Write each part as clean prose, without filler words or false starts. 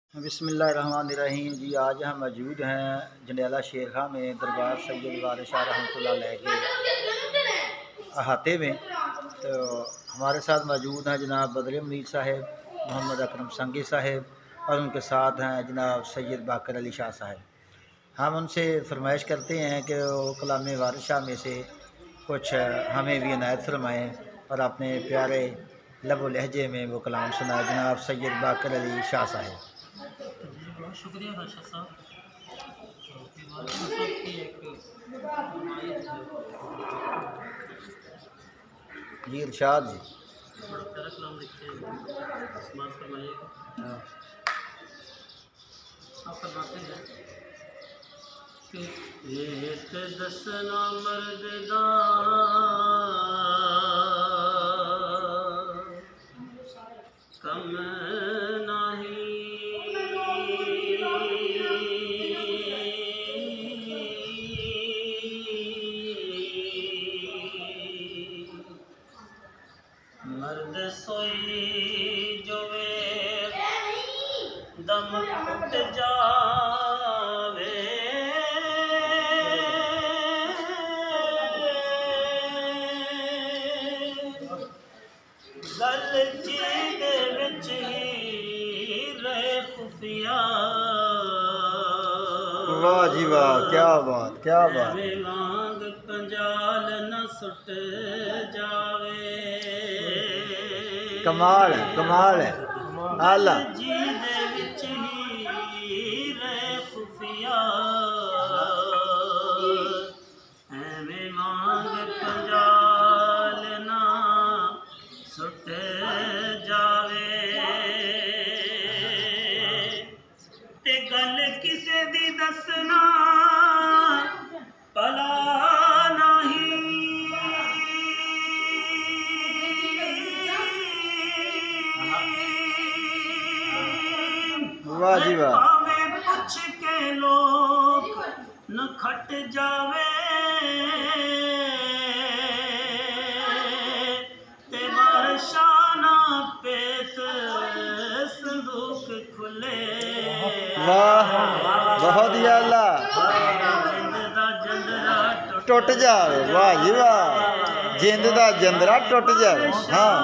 बिस्मिल्लाहिर्रहमानिर्रहीम जी। आज हम मौजूद हैं जंडियाला शेर खां में दरबार सैयद वारिस शाह रहमतुल्लाह अलैह के अहाते में। तो हमारे साथ मौजूद हैं जनाब बदर मुनीर साहब, मोहम्मद अकरम संगी साहब और उनके साथ हैं जनाब सैयद बाकर अली शाह साहब। हम उनसे फरमाइश करते हैं कि वो कलाम वारिस शाह में से कुछ हमें भी इनायत फरमाएँ और अपने प्यारे लब लहजे में वो कलाम सुनाए। जनाब सैयद बाकर अली शाह साहब। बहुत शुक्रिया बादशाह साहब। वारिस साहब की एक जी इरशाद जी बड़ा प्यारा कलाम लिखते हैं, समाज फरमाइएगा। आप फरमाते हैं कि एक दसना मर्द दा कम मर्द सोई जोवे दम घुट जावे, गल जी दे विच ही रहे खुफिया। वाह जी वाह, क्या बात क्या बात। मांग पंजाल न सुट जावे, कमाल है कमाल है आला। जी दे विच ही रहे खुफिया, एवें मांग पंजाल ना सुट जावे। ते गल किसे दी दसना भला वाह जी वाह। भावें पुछ के लोग न खट जावे, ते बारशाना पेत संदूक खुले। वाह बहुत ही आला। जिंद दा जंदरा टुट जावे, वाह जी वाह। जिंद दा जंदरा टुट जावे। हाँ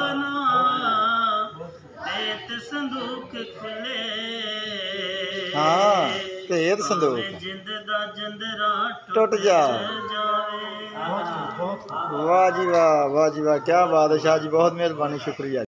पेत संदूक खुले, हाँ भेद संदूक जिंद दा जंदरा टुट जावे। वाह जी वाह वाह जी वाह, क्या बात है शाह जी, बहुत मेहरबानी, शुक्रिया।